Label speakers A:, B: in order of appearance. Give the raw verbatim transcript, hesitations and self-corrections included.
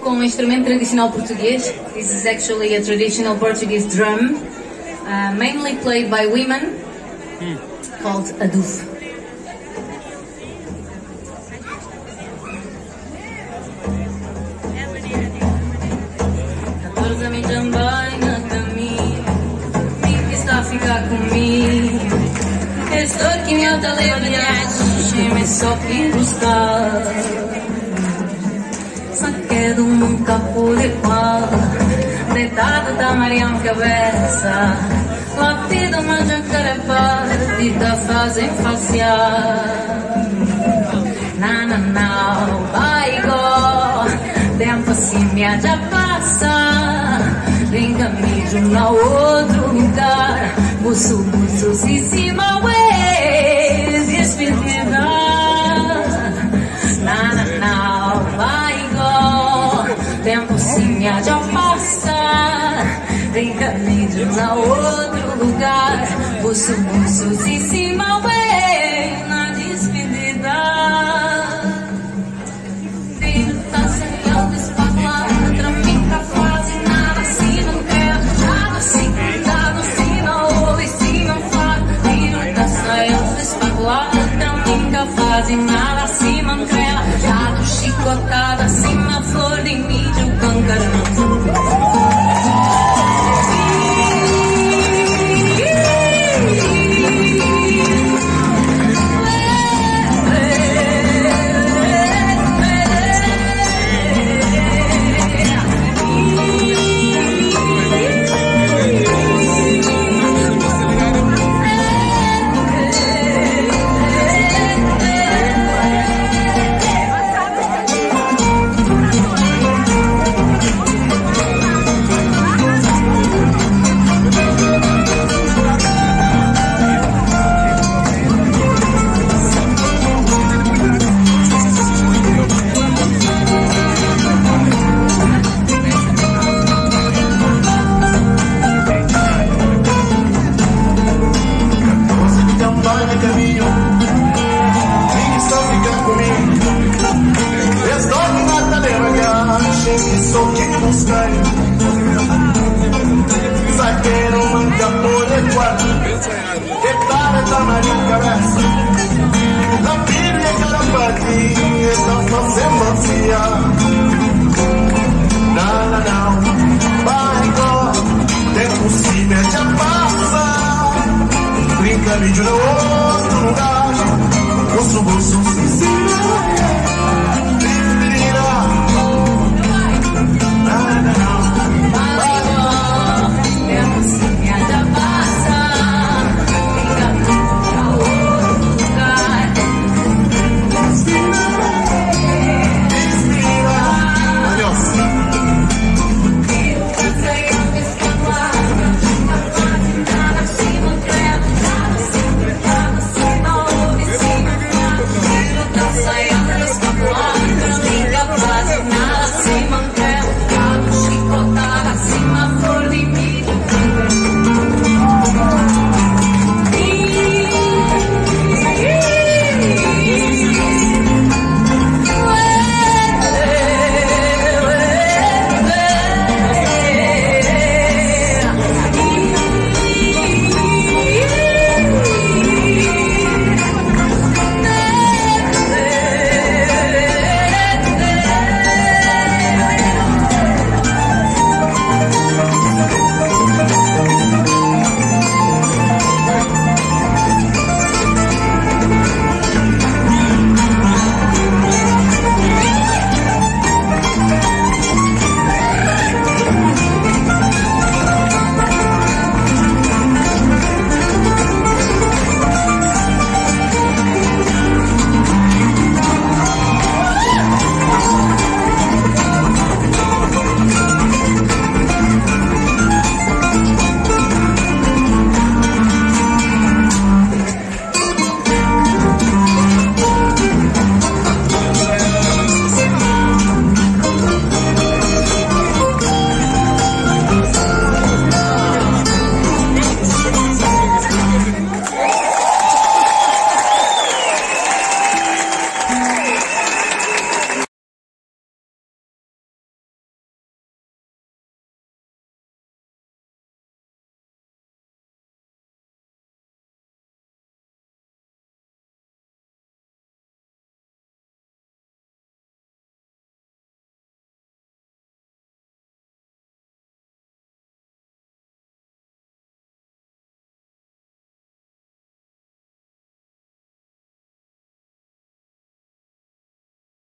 A: com um instrumento tradicional português. This is actually a traditional Portuguese drum, uh, mainly played by women, mm. called a duf. catorze mil também na caminho, e que está a ficar comigo. Estou aqui em alta levanhagem, mas só que buscar. Saquedo nunca pude qual, deitado da Mariam cabeça, latido uma jacarepá, e tá fazem facial. Na na na, vai go, tempo assim me já passa, vem caminho a outro lugar, buço buço se cima, ué, despedida. Na na na, vai go, tempo sim já passa, vem caminho a outro lugar, buço buço se cima, ué, na despedida. Fazem nada acima, crela, já do chicotada acima, flor de milho, cancarão.
B: Sou quem buscar.